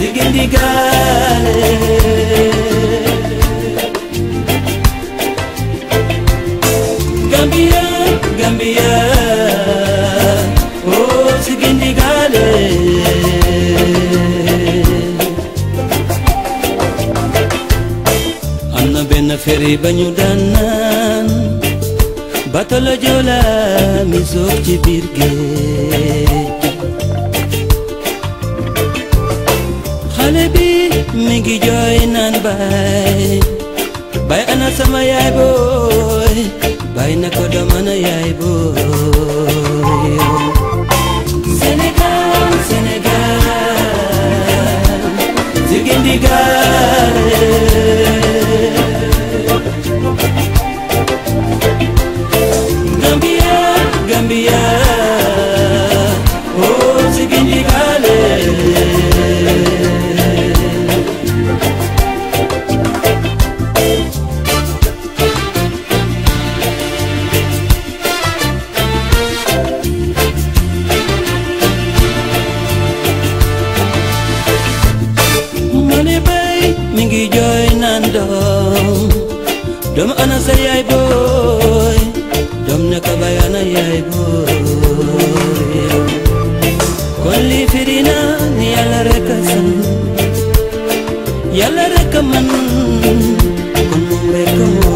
Sigindigale Gambia, Gambia Oh Sigindigale Amna benn feri bañu daan naan batalo Joola mi soog ci biir géej xale bi mi ngi jooy naan bay ana sama yaay booy bay na ko doom ana yaay booy Sénégal Sénégal Sigindigale Gambia Gambia oh Sigindigale mi ngi jooy naan doom ana sa yaay booy doom ne ko bay ana yaay booy kon lii firi na ni Yàlla rekk a san Yàlla rekk a man kon moom rekk a